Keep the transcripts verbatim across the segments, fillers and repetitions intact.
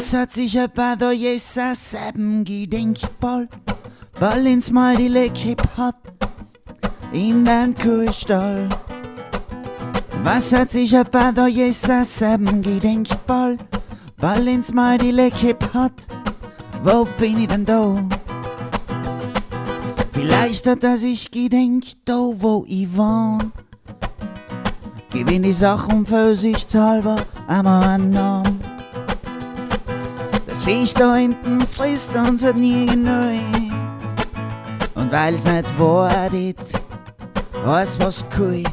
Was hat sich etwa da Jesus eben gedenkt, bald, bald ins Mal die Leckip hat, in den Kuhstall. Was hat sich etwa da Jesus eben gedenkt, bald, bald ins Mal die Leckip hat, wo bin ich denn da? Vielleicht hat er sich gedenkt, da wo ich wohn. Gewinn die Sachen vorsichtshalber einmal einen Namen. Das Viech da hinten frisst uns halt nie genug. Und weil's nicht wartet, heißt was Kui.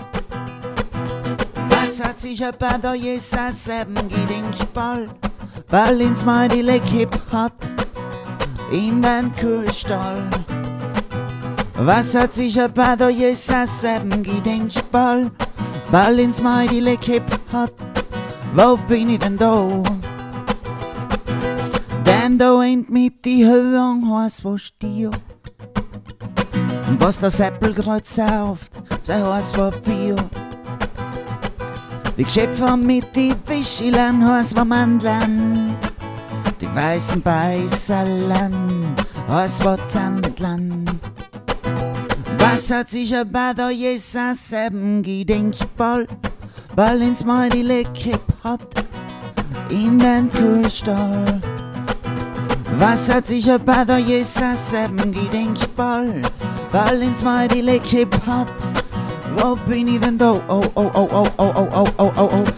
Was hat sich etwa da Jesus eben gedenkt, bald, bald ins Mal die Leckip hat, in den Kuhstall. Was hat sich etwa da Jesus eben gedenkt, bald, bald ins Mal die Leckip hat, wo bin ich denn da? Denn da hinten mit die Höhen heißt was Stier. Und was der Seppelkreuz sauft, sei heißt was Bier. Die Geschöpfe mit die Fischeln heißt was Mandeln. Die weißen Beißerlern heißt was Zandlern. Was hat sich aber da Jesus eben gedenkt, bald, bald ins Mal die Leckip hat, in den Kuhstall. Was hat sich aber da Jesus eben gedenkt, bald, bald ins Mal die Leckip hat, wo bin ich denn da? Oh, oh, oh, oh, oh, oh, oh, oh, oh, oh.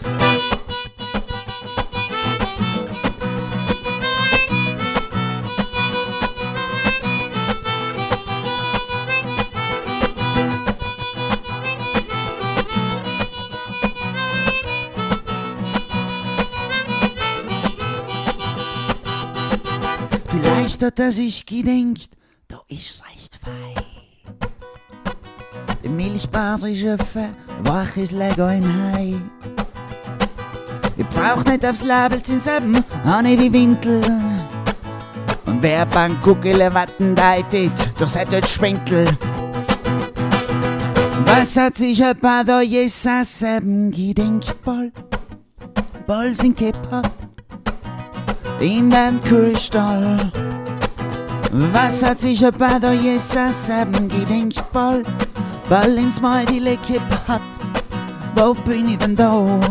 Vielleicht hat er sich gedenkt, da ist recht fein. Die milchbadische waches Lego in Hai. Ich brauch nicht aufs Label zu selben, auch nicht die Winkel. Und wer beim Kuckele Watten deitet, das hat dort Schwenkel. Was hat sich etwa da Jesus eben gedenkt, bald, bald sind Keppert in den Kuhstall. Was hat sich etwa da Jesus eben gedenkt, bald, bald ins Mal die Leckip hat, wo bin ich denn da?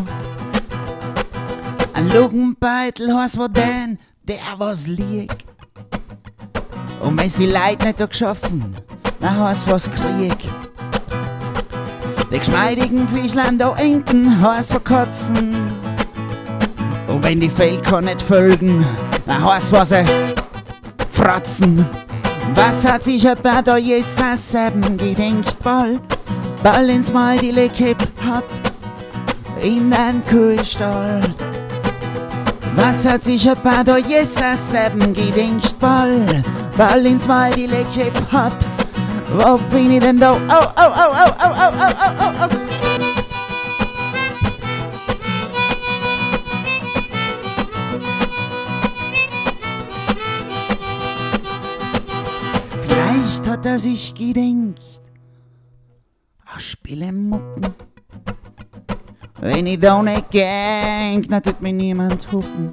Ein Lugenbeitel heißt was denn, der was liegt. Und wenn's die Leute nicht da geschaffen, dann heißt was Krieg. Die geschmeidigen Fischlein da hinten heißt was Kotzen. Und wenn die Felker nicht folgen, dann heißt was sie fratzen. Was hat sich etwa da Jesus eben gedenkt, bald, bald ins Mal die Leckip hat, in den Kuhstall. Was hat sich etwa da Jesus eben gedenkt, bald, bald ins Mal die Leckip hat, wo bin ich denn da? Oh, oh, oh, oh, oh, oh, oh, oh, oh, oh. Vielleicht hat er sich gedenkt, ach, spiele Mucken. Wenn ich da nicht gang, dann tut mir niemand hupen.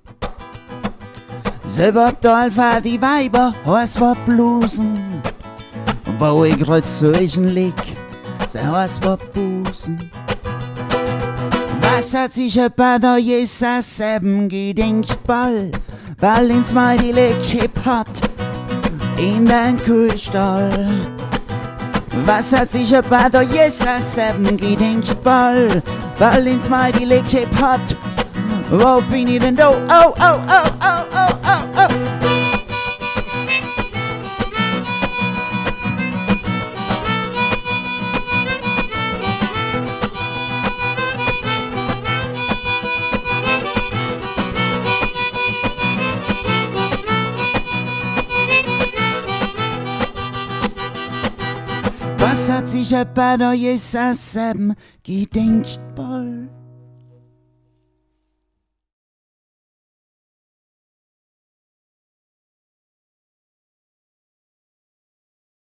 Silbertal für die Weiber, heißt was Blusen. Und wo ich grad solchen lieg, sei heißt was Busen. Was hat sich etwa da Jesus eben gedenkt, bald, bald ins Mal die Leckip hat, in den Kuhstall. Was hat sich etwa da Jesus eben gedenkt, bald, bald ins Mal die Leckip hat, wo bin ich denn da? Oh, oh, oh, oh, oh, oh, oh. Was hat sich etwa da Jesus eben gedenkt, bald?